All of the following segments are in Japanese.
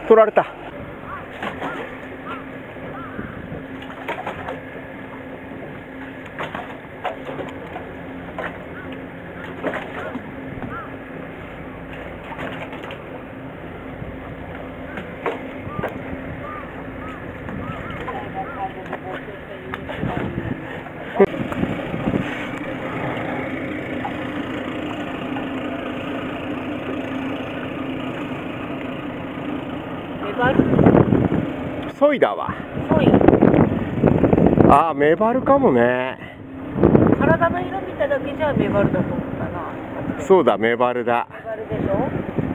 取られた。ソイだわ。 ソイ。 ああ、メバルかもね。 体の色見ただけじゃメバルだと思ったな。 そうだ、メバルだ。 メバルでしょ。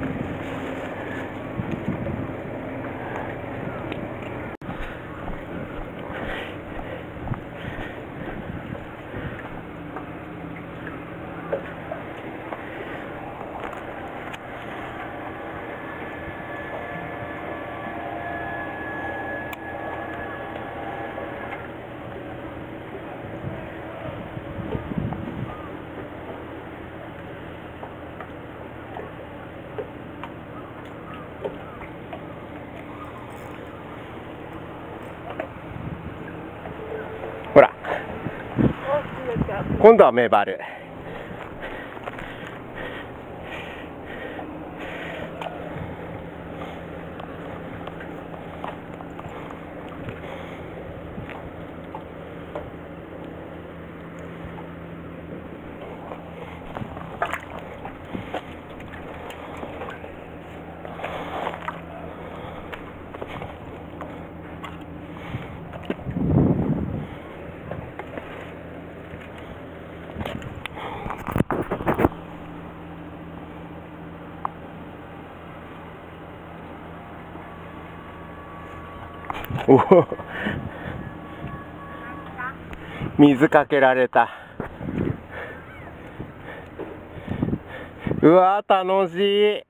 ほら、今度はメバル。おお、水かけられた。うわー、楽しい。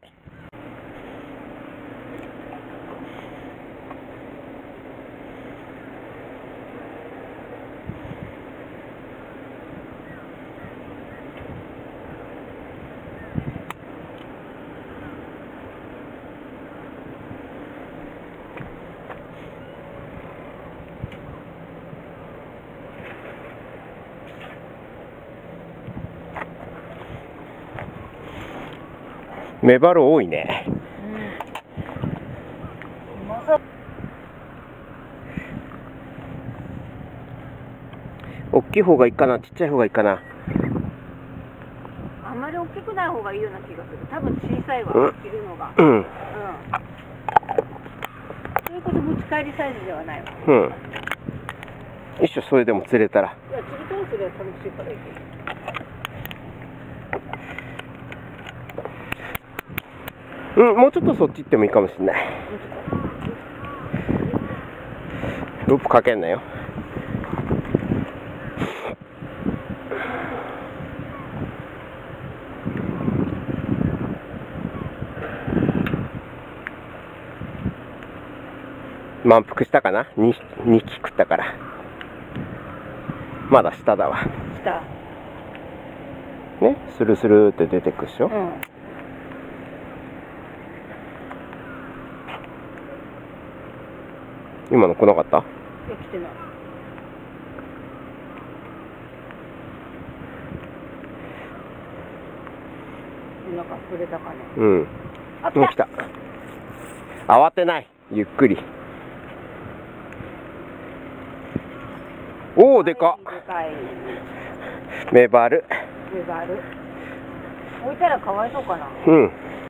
メバル多いね。大きい方がいいかな、ちっちゃい方がいいかな。 あんまり大きくない方がいいような気がする。多分小さいわ、着るのが。 うん。 そういうこと持ち帰りサイズではないわ。 うん。一緒、それでも釣れたら。 いや、釣りたりすれば楽しいからいいけど。 うん、もうちょっとそっち行ってもいいかもしれない。ロープかけんなよ。満腹したかな。 2 匹食ったから。まだ下だわ。 下ね、スルスルって出てくでしょ。 うん。 今の来なかった？ いや、来てない。なんか触れたかね。 うん。 あ、 もう来た。慌てない。ゆっくり。おお、でかっ。 でかい。 メバル。 メバル。置いたらかわいそうかな。 うん。